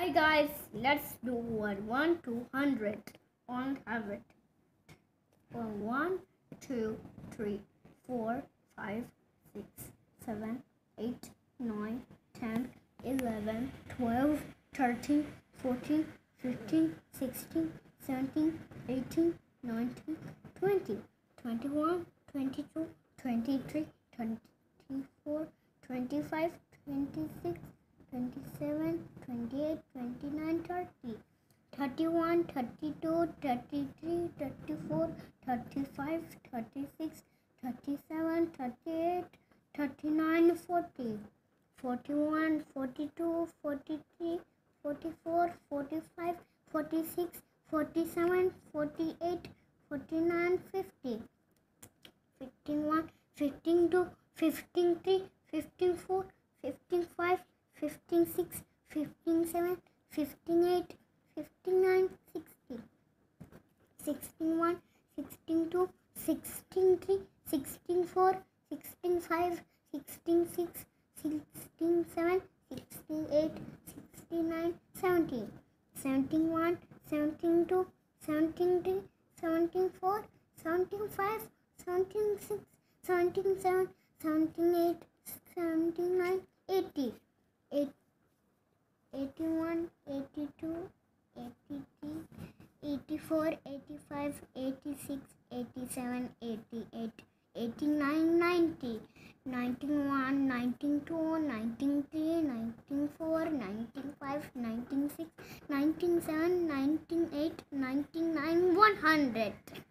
Hi guys, let's do one 1 to 100 on habit. 1, 2, 3, 4, 5, 6, 7, 8, 9, 10, 11, 12, 13, 14, 15, 16, 17, 18, 19, 20, 21, 22, 23, 24, 25, 26, 27, 28, 29, 30, 31, 32, 33, 34, 35, 36, 37, 38, 39, 40, 41, 42, 43, 44, 45, 46, 47, 48, 49, 50, 51, 52, 53, 54, 55, 56, 57, 58, 59, 60, 61, 62, 63, 64, 65, 66, 67, 68, 69, 70, 71, 72, 73, 74, 75, 76, 77, 78, 79, 80, 81, 82, 83, 84, 85, 86, 87, 88, 89, 90, 91, 92, 93, 94, 95, 96, 97, 98, 99, 100.